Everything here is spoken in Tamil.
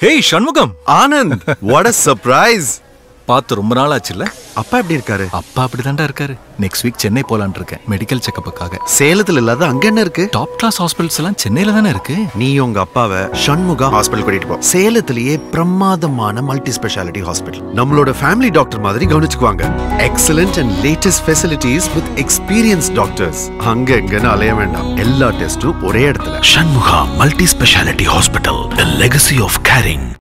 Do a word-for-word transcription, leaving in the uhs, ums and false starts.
Hey Shanmugam. Anand, what a surprise. பாத்து ரொம்ப நாள் ஆச்சுல. அப்பா எப்படி இருக்காரு? அப்பா அப்படிதான்டா இருக்காரு. நெக்ஸ்ட் வீக் சென்னை போலான்னு இருக்கேன் மெடிக்கல் செக்கப்புக்காக. சேலத்துல இல்லாத அங்க என்ன இருக்கு? டாப் கிளாஸ் ஹாஸ்பிடல்ஸ் எல்லாம் சென்னையில தானே இருக்கு. நீ உங்க அப்பாவை ஷண்முகா ஹாஸ்பிடல் கூட்டிட்டு போ. சேலத்திலேயே பிரமாதமான மல்டி ஸ்பெஷாலிட்டி ஹாஸ்பிடல். நம்மளோட ஃபேமிலி டாக்டர் மாதிரி கவனிச்சுக்குவாங்க. Excellent and latest facilities with experienced doctors. அங்க எங்கன்னு அலைய வேண்டாம். எல்லா டெஸ்டும் ஒரே இடத்துல. Shanmugha Multi Speciality Hospital, a legacy of caring.